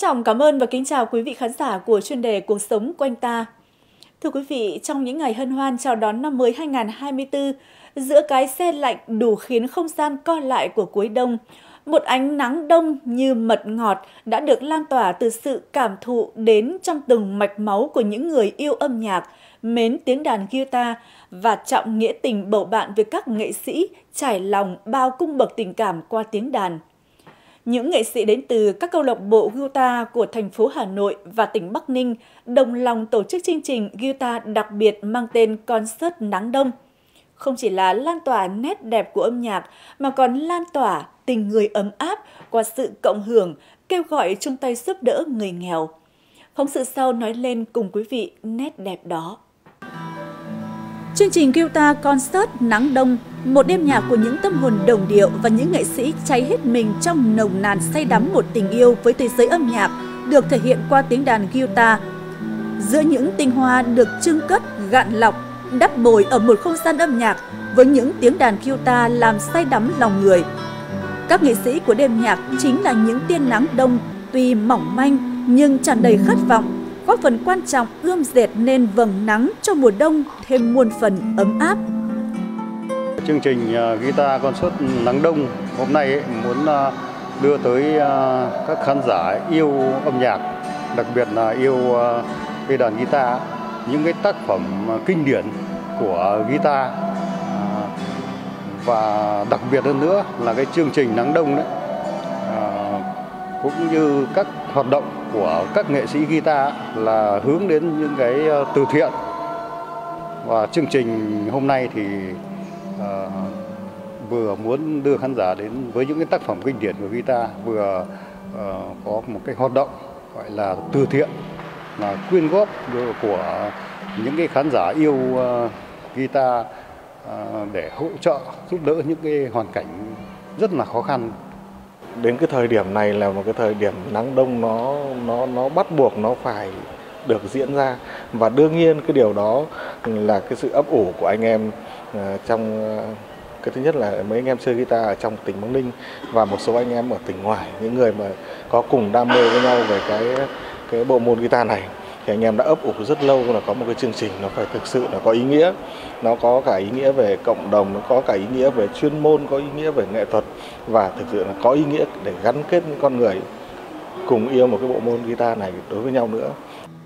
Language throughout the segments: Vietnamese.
trọng cảm ơn và kính chào quý vị khán giả của chuyên đề Cuộc sống quanh ta. Thưa quý vị, trong những ngày hân hoan chào đón năm mới 2024, giữa cái se lạnh đủ khiến không gian co lại của cuối đông, một ánh nắng đông như mật ngọt đã được lan tỏa từ sự cảm thụ đến trong từng mạch máu của những người yêu âm nhạc, mến tiếng đàn guitar và trọng nghĩa tình bầu bạn với các nghệ sĩ trải lòng bao cung bậc tình cảm qua tiếng đàn. Những nghệ sĩ đến từ các câu lạc bộ guitar của thành phố Hà Nội và tỉnh Bắc Ninh đồng lòng tổ chức chương trình guitar đặc biệt mang tên Concert Nắng Đông. Không chỉ là lan tỏa nét đẹp của âm nhạc mà còn lan tỏa tình người ấm áp qua sự cộng hưởng, kêu gọi chung tay giúp đỡ người nghèo. Phóng sự sau nói lên cùng quý vị nét đẹp đó. Chương trình Guitar Concert Nắng Đông, một đêm nhạc của những tâm hồn đồng điệu và những nghệ sĩ cháy hết mình trong nồng nàn say đắm một tình yêu với thế giới âm nhạc, được thể hiện qua tiếng đàn guitar. Giữa những tinh hoa được trưng cất, gạn lọc, đắp bồi ở một không gian âm nhạc với những tiếng đàn guitar làm say đắm lòng người. Các nghệ sĩ của đêm nhạc chính là những tia nắng đông, tuy mỏng manh nhưng tràn đầy khát vọng, góp phần quan trọng ươm dệt nên vầng nắng cho mùa đông thêm muôn phần ấm áp. Chương trình Guitar Concert Nắng Đông hôm nay muốn đưa tới các khán giả yêu âm nhạc, đặc biệt là yêu cây đàn guitar, những cái tác phẩm kinh điển của guitar, và đặc biệt hơn nữa là cái chương trình Nắng Đông đấy, cũng như các hoạt động của các nghệ sĩ guitar là hướng đến những cái từ thiện. Và chương trình hôm nay thì vừa muốn đưa khán giả đến với những cái tác phẩm kinh điển của guitar, vừa có một cái hoạt động gọi là từ thiện, là quyên góp của những cái khán giả yêu guitar để hỗ trợ giúp đỡ những cái hoàn cảnh rất là khó khăn. Đến cái thời điểm này là một cái thời điểm nắng đông nó bắt buộc nó phải được diễn ra, và đương nhiên cái điều đó là cái sự ấp ủ của anh em trong cái thứ nhất là mấy anh em chơi guitar ở trong tỉnh Bắc Ninh và một số anh em ở tỉnh ngoài, những người mà có cùng đam mê với nhau về cái bộ môn guitar này, thì anh em đã ấp ủ rất lâu là có một cái chương trình nó phải thực sự là có ý nghĩa, nó có cả ý nghĩa về cộng đồng, nó có cả ý nghĩa về chuyên môn, có ý nghĩa về nghệ thuật, và thực sự là có ý nghĩa để gắn kết những con người cùng yêu một cái bộ môn guitar này đối với nhau nữa.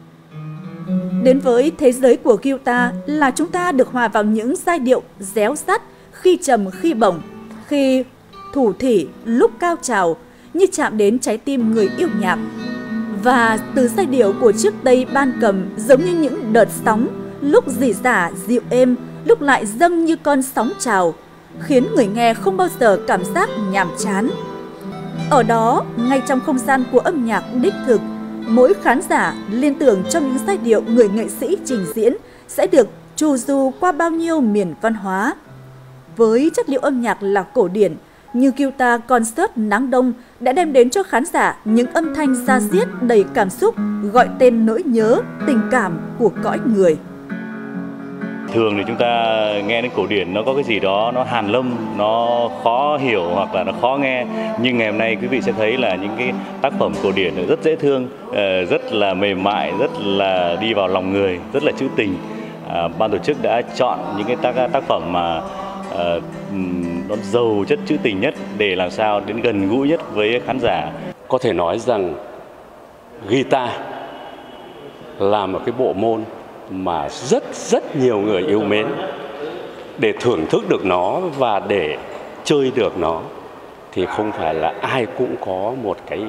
Đến với thế giới của guitar là chúng ta được hòa vào những giai điệu réo rắt, khi trầm khi bổng, khi thủ thỉ lúc cao trào, như chạm đến trái tim người yêu nhạc. Và từ giai điệu của chiếc tây ban cầm giống như những đợt sóng, lúc rỉ rả dịu êm, lúc lại dâng như con sóng trào, khiến người nghe không bao giờ cảm giác nhàm chán. Ở đó, ngay trong không gian của âm nhạc đích thực, mỗi khán giả liên tưởng trong những giai điệu người nghệ sĩ trình diễn sẽ được trù du qua bao nhiêu miền văn hóa. Với chất liệu âm nhạc là cổ điển, như Guitar Concert Nắng Đông đã đem đến cho khán giả những âm thanh da diết đầy cảm xúc, gọi tên nỗi nhớ, tình cảm của cõi người. Thường thì chúng ta nghe đến cổ điển nó có cái gì đó nó hàn lâm, nó khó hiểu hoặc là nó khó nghe. Nhưng ngày hôm nay quý vị sẽ thấy là những cái tác phẩm cổ điển rất dễ thương, rất là mềm mại, rất là đi vào lòng người, rất là trữ tình. Ban tổ chức đã chọn những cái tác phẩm mà nó giàu chất trữ tình nhất để làm sao đến gần gũi nhất với khán giả. Có thể nói rằng guitar là một cái bộ môn mà rất nhiều người yêu mến. Để thưởng thức được nó và để chơi được nó thì không phải là ai cũng có một cái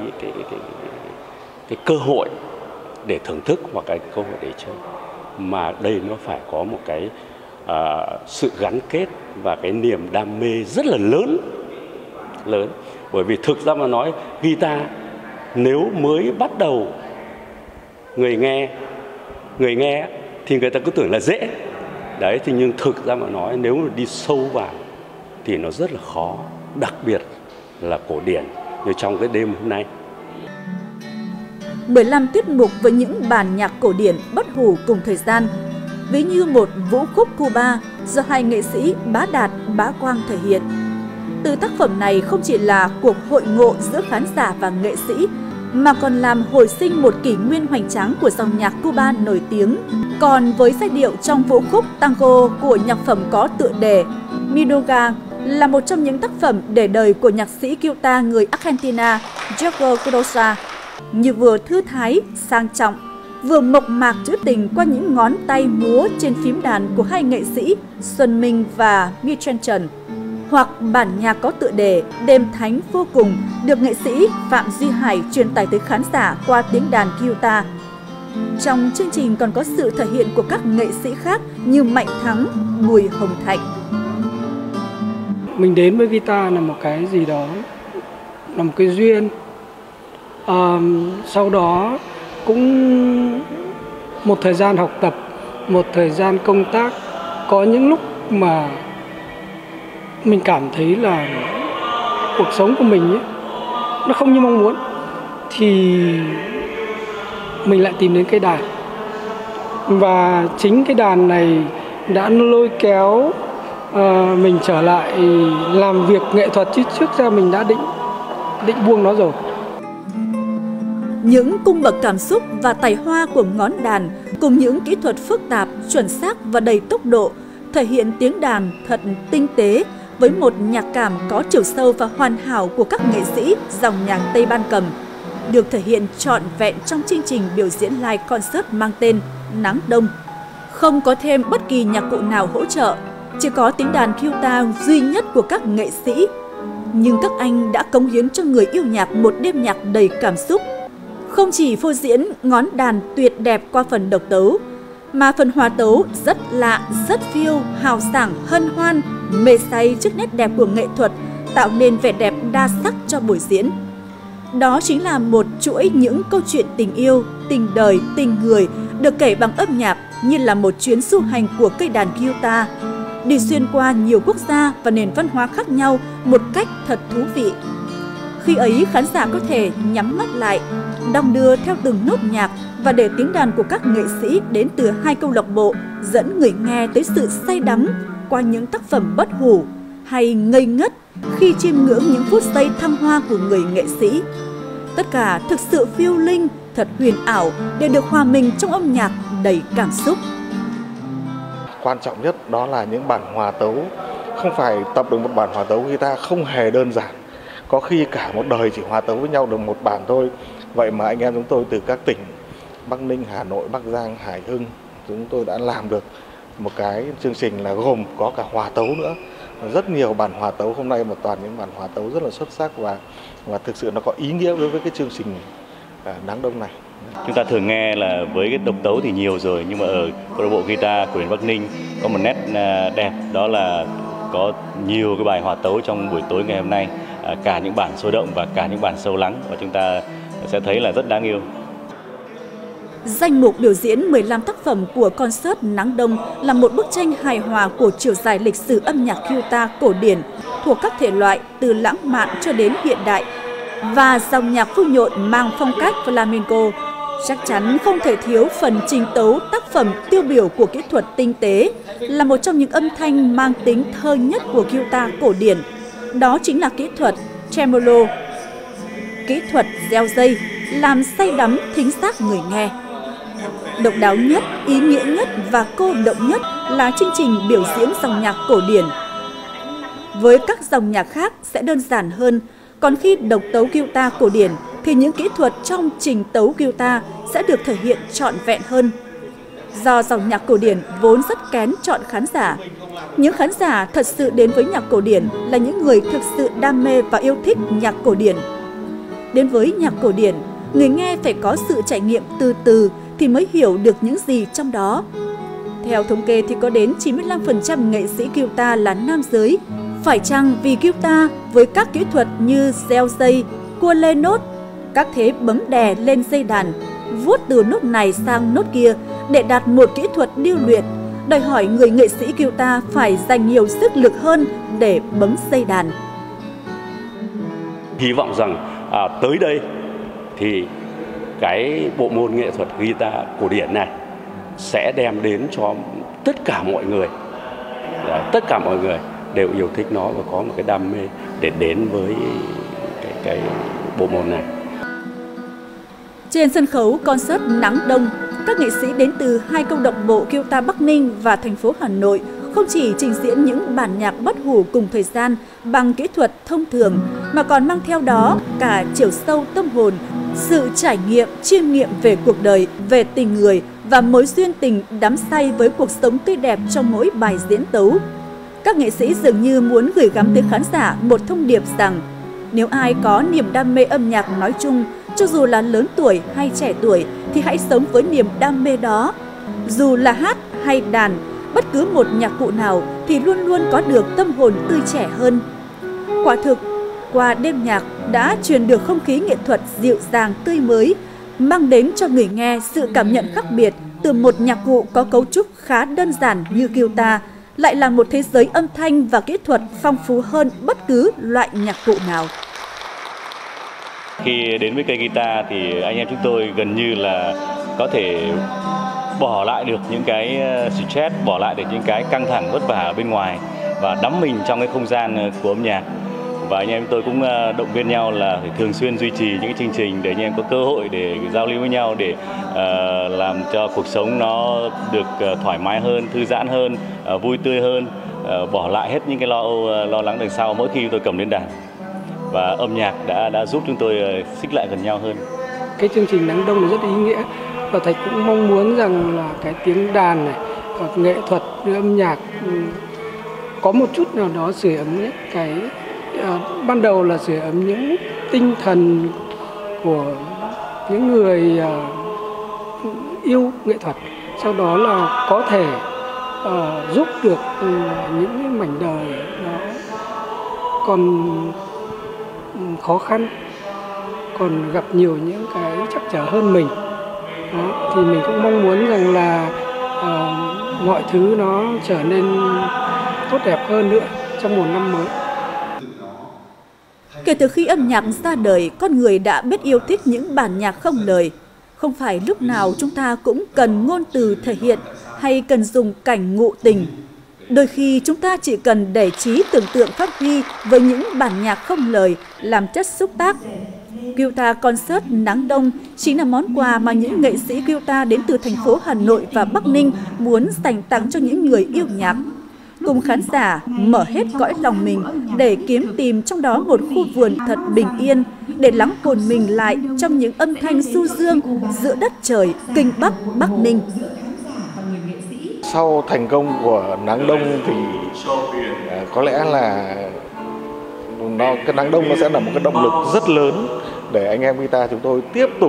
cơ hội để thưởng thức hoặc cái cơ hội để chơi, mà đây nó phải có một cái sự gắn kết và cái niềm đam mê rất là lớn. Bởi vì thực ra mà nói, guitar nếu mới bắt đầu người nghe thì người ta cứ tưởng là dễ đấy, thì nhưng thực ra mà nói nếu mà đi sâu vào thì nó rất là khó, đặc biệt là cổ điển như trong cái đêm hôm nay. 15 tiết mục với những bản nhạc cổ điển bất hủ cùng thời gian, ví như một vũ khúc Cuba do hai nghệ sĩ Bá Đạt, Bá Quang thể hiện. Từ tác phẩm này không chỉ là cuộc hội ngộ giữa khán giả và nghệ sĩ, mà còn làm hồi sinh một kỷ nguyên hoành tráng của dòng nhạc Cuba nổi tiếng. Còn với giai điệu trong vũ khúc tango của nhạc phẩm có tựa đề Milonga là một trong những tác phẩm để đời của nhạc sĩ guitar người Argentina Jorge Curosa, như vừa thư thái, sang trọng, vừa mộc mạc trữ tình qua những ngón tay múa trên phím đàn của hai nghệ sĩ Xuân Minh và Michel Trần, hoặc bản nhạc có tựa đề Đêm Thánh Vô Cùng được nghệ sĩ Phạm Duy Hải truyền tải tới khán giả qua tiếng đàn guitar. Trong chương trình còn có sự thể hiện của các nghệ sĩ khác như Mạnh Thắng, Bùi Hồng Thạnh. Mình đến với guitar là một cái gì đó, là một cái duyên. Sau đó cũng một thời gian học tập, một thời gian công tác, có những lúc mà mình cảm thấy là cuộc sống của mình ấy, nó không như mong muốn, thì mình lại tìm đến cái đàn. Và chính cái đàn này đã lôi kéo mình trở lại làm việc nghệ thuật, chứ trước ra mình đã định buông nó rồi. Những cung bậc cảm xúc và tài hoa của ngón đàn cùng những kỹ thuật phức tạp, chuẩn xác và đầy tốc độ thể hiện tiếng đàn thật tinh tế với một nhạc cảm có chiều sâu và hoàn hảo của các nghệ sĩ dòng nhạc Tây Ban Cầm, được thể hiện trọn vẹn trong chương trình biểu diễn live concert mang tên Nắng Đông. Không có thêm bất kỳ nhạc cụ nào hỗ trợ, chỉ có tiếng đàn guitar duy nhất của các nghệ sĩ. Nhưng các anh đã cống hiến cho người yêu nhạc một đêm nhạc đầy cảm xúc. Không chỉ phô diễn ngón đàn tuyệt đẹp qua phần độc tấu, mà phần hòa tấu rất lạ, rất phiêu, hào sảng, hân hoan, mê say trước nét đẹp của nghệ thuật, tạo nên vẻ đẹp đa sắc cho buổi diễn. Đó chính là một chuỗi những câu chuyện tình yêu, tình đời, tình người được kể bằng âm nhạc như là một chuyến du hành của cây đàn guitar, đi xuyên qua nhiều quốc gia và nền văn hóa khác nhau một cách thật thú vị. Khi ấy khán giả có thể nhắm mắt lại, đong đưa theo từng nốt nhạc và để tiếng đàn của các nghệ sĩ đến từ hai câu lạc bộ dẫn người nghe tới sự say đắm qua những tác phẩm bất hủ hay ngây ngất khi chiêm ngưỡng những phút giây thăng hoa của người nghệ sĩ. Tất cả thực sự phiêu linh, thật huyền ảo để được hòa mình trong âm nhạc đầy cảm xúc. Quan trọng nhất đó là những bản hòa tấu. Không phải tập được một bản hòa tấu guitar không hề đơn giản. Có khi cả một đời chỉ hòa tấu với nhau được một bản thôi. Vậy mà anh em chúng tôi từ các tỉnh Bắc Ninh, Hà Nội, Bắc Giang, Hải Hưng, chúng tôi đã làm được một cái chương trình là gồm có cả hòa tấu nữa. Rất nhiều bản hòa tấu, hôm nay mà toàn những bản hòa tấu rất là xuất sắc và thực sự nó có ý nghĩa đối với cái chương trình Nắng Đông này. Chúng ta thường nghe là với cái độc tấu thì nhiều rồi, nhưng mà ở câu lạc bộ guitar của huyện Bắc Ninh có một nét đẹp, đó là có nhiều cái bài hòa tấu trong buổi tối ngày hôm nay, cả những bản sôi động và cả những bản sâu lắng, và chúng ta sẽ thấy là rất đáng yêu. Danh mục biểu diễn 15 tác phẩm của concert Nắng Đông là một bức tranh hài hòa của chiều dài lịch sử âm nhạc guitar cổ điển thuộc các thể loại từ lãng mạn cho đến hiện đại và dòng nhạc vui nhộn mang phong cách flamenco. Chắc chắn không thể thiếu phần trình tấu tác phẩm tiêu biểu của kỹ thuật tinh tế, là một trong những âm thanh mang tính thơ nhất của guitar cổ điển. Đó chính là kỹ thuật tremolo, kỹ thuật gieo dây, làm say đắm thính giác người nghe. Độc đáo nhất, ý nghĩa nhất và cô động nhất là chương trình biểu diễn dòng nhạc cổ điển. Với các dòng nhạc khác sẽ đơn giản hơn, còn khi độc tấu guitar cổ điển thì những kỹ thuật trong trình tấu guitar sẽ được thể hiện trọn vẹn hơn. Do dòng nhạc cổ điển vốn rất kén chọn khán giả, những khán giả thật sự đến với nhạc cổ điển là những người thực sự đam mê và yêu thích nhạc cổ điển. Đến với nhạc cổ điển, người nghe phải có sự trải nghiệm từ từ thì mới hiểu được những gì trong đó. Theo thống kê thì có đến 95% nghệ sĩ guitar là nam giới. Phải chăng vì guitar với các kỹ thuật như gieo dây, cua lê nốt, các thế bấm đè lên dây đàn, vuốt từ nốt này sang nốt kia để đạt một kỹ thuật điêu luyện, đòi hỏi người nghệ sĩ guitar phải dành nhiều sức lực hơn để bấm dây đàn. Hy vọng rằng tới đây thì cái bộ môn nghệ thuật guitar cổ điển này sẽ đem đến cho tất cả mọi người đều yêu thích nó và có một cái đam mê để đến với cái bộ môn này. Trên sân khấu concert Nắng Đông, các nghệ sĩ đến từ 2 câu lạc bộ guitar Bắc Ninh và thành phố Hà Nội không chỉ trình diễn những bản nhạc bất hủ cùng thời gian bằng kỹ thuật thông thường, mà còn mang theo đó cả chiều sâu tâm hồn, sự trải nghiệm, chiêm nghiệm về cuộc đời, về tình người và mối duyên tình đắm say với cuộc sống tươi đẹp trong mỗi bài diễn tấu. Các nghệ sĩ dường như muốn gửi gắm tới khán giả một thông điệp rằng nếu ai có niềm đam mê âm nhạc nói chung, cho dù là lớn tuổi hay trẻ tuổi, thì hãy sống với niềm đam mê đó. Dù là hát hay đàn, bất cứ một nhạc cụ nào thì luôn luôn có được tâm hồn tươi trẻ hơn. Quả thực, qua đêm nhạc đã truyền được không khí nghệ thuật dịu dàng tươi mới, mang đến cho người nghe sự cảm nhận khác biệt từ một nhạc cụ có cấu trúc khá đơn giản như guitar, lại là một thế giới âm thanh và kỹ thuật phong phú hơn bất cứ loại nhạc cụ nào. Khi đến với cây guitar thì anh em chúng tôi gần như là có thể bỏ lại được những cái stress, bỏ lại được những cái căng thẳng vất vả ở bên ngoài và đắm mình trong cái không gian của âm nhạc. Và anh em tôi cũng động viên nhau là phải thường xuyên duy trì những cái chương trình để anh em có cơ hội để giao lưu với nhau, để làm cho cuộc sống nó được thoải mái hơn, thư giãn hơn, vui tươi hơn, bỏ lại hết những cái lo lắng đằng sau mỗi khi tôi cầm lên đàn. Và âm nhạc đã giúp chúng tôi xích lại gần nhau hơn. Cái chương trình Nắng Đông rất ý nghĩa và thầy cũng mong muốn rằng là cái tiếng đàn này, nghệ thuật, âm nhạc có một chút nào đó sưởi ấm nhất cái ban đầu là sưởi ấm những tinh thần của những người yêu nghệ thuật, sau đó là có thể giúp được những mảnh đời nó còn khó khăn, còn gặp nhiều những cái trắc trở hơn mình. Đó, thì mình cũng mong muốn rằng là mọi thứ nó trở nên tốt đẹp hơn nữa trong một năm mới. Kể từ khi âm nhạc ra đời, con người đã biết yêu thích những bản nhạc không lời. Không phải lúc nào chúng ta cũng cần ngôn từ thể hiện hay cần dùng cảnh ngụ tình. Đôi khi chúng ta chỉ cần để trí tưởng tượng phát huy với những bản nhạc không lời làm chất xúc tác. Guitar Concert Nắng Đông chính là món quà mà những nghệ sĩ guitar đến từ thành phố Hà Nội và Bắc Ninh muốn dành tặng cho những người yêu nhạc. Cùng khán giả mở hết cõi lòng mình để kiếm tìm trong đó một khu vườn thật bình yên, để lắng hồn mình lại trong những âm thanh du dương giữa đất trời Kinh Bắc Bắc Ninh. Sau thành công của Nắng Đông thì có lẽ là cái Nắng Đông nó sẽ là một cái động lực rất lớn để anh em guitar chúng tôi tiếp tục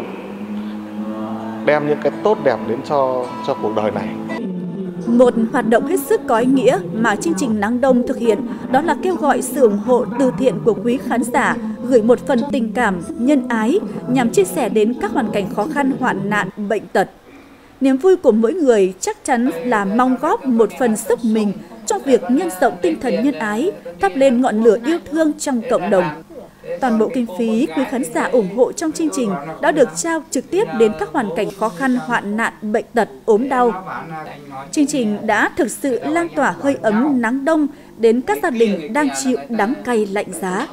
đem những cái tốt đẹp đến cho cuộc đời này. Một hoạt động hết sức có ý nghĩa mà chương trình Nắng Đông thực hiện đó là kêu gọi sự ủng hộ từ thiện của quý khán giả, gửi một phần tình cảm, nhân ái nhằm chia sẻ đến các hoàn cảnh khó khăn, hoạn nạn, bệnh tật. Niềm vui của mỗi người chắc chắn là mong góp một phần sức mình trong việc nhân rộng tinh thần nhân ái, thắp lên ngọn lửa yêu thương trong cộng đồng. Toàn bộ kinh phí quý khán giả ủng hộ trong chương trình đã được trao trực tiếp đến các hoàn cảnh khó khăn, hoạn nạn, bệnh tật, ốm đau. Chương trình đã thực sự lan tỏa hơi ấm nắng đông đến các gia đình đang chịu đắng cay lạnh giá.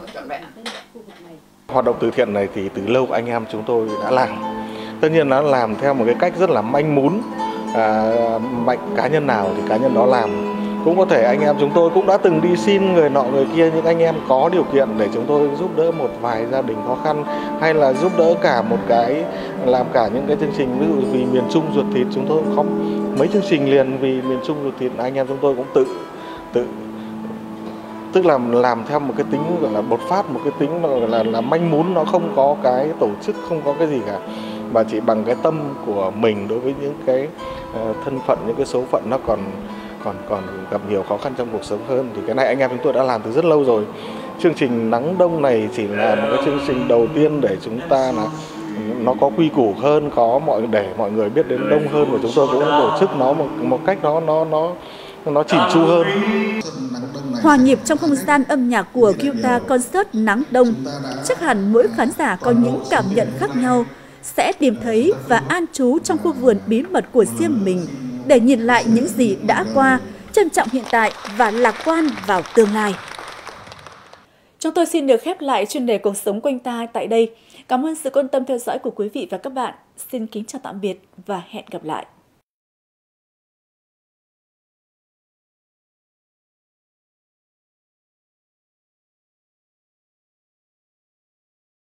Hoạt động từ thiện này thì từ lâu anh em chúng tôi đã làm. Tất nhiên nó làm theo một cái cách rất là manh mún, mạnh cá nhân nào thì cá nhân đó làm. Cũng có thể anh em chúng tôi cũng đã từng đi xin người nọ người kia, những anh em có điều kiện để chúng tôi giúp đỡ một vài gia đình khó khăn, hay là giúp đỡ cả một cái, làm cả những cái chương trình, ví dụ vì miền Trung ruột thịt chúng tôi cũng có mấy chương trình liền vì miền Trung ruột thịt, anh em chúng tôi cũng tự tức là làm theo một cái tính gọi là bột phát, một cái tính là manh mún, nó không có cái tổ chức, không có cái gì cả, mà chỉ bằng cái tâm của mình đối với những cái thân phận, những cái số phận nó còn gặp nhiều khó khăn trong cuộc sống hơn. Thì cái này anh em chúng tôi đã làm từ rất lâu rồi. Chương trình Nắng Đông này chỉ là một cái chương trình đầu tiên để chúng ta là nó có quy củ hơn, có để mọi người biết đến đông hơn, và chúng tôi cũng tổ chức nó một cách nó chỉn chu hơn. Hòa nhịp trong không gian âm nhạc của Guitar Concert Nắng Đông, chắc hẳn mỗi khán giả có những cảm nhận khác nhau, sẽ tìm thấy và an trú trong khu vườn bí mật của riêng mình để nhìn lại những gì đã qua, trân trọng hiện tại và lạc quan vào tương lai. Chúng tôi xin được khép lại chuyên đề Cuộc sống quanh ta tại đây. Cảm ơn sự quan tâm theo dõi của quý vị và các bạn. Xin kính chào tạm biệt và hẹn gặp lại.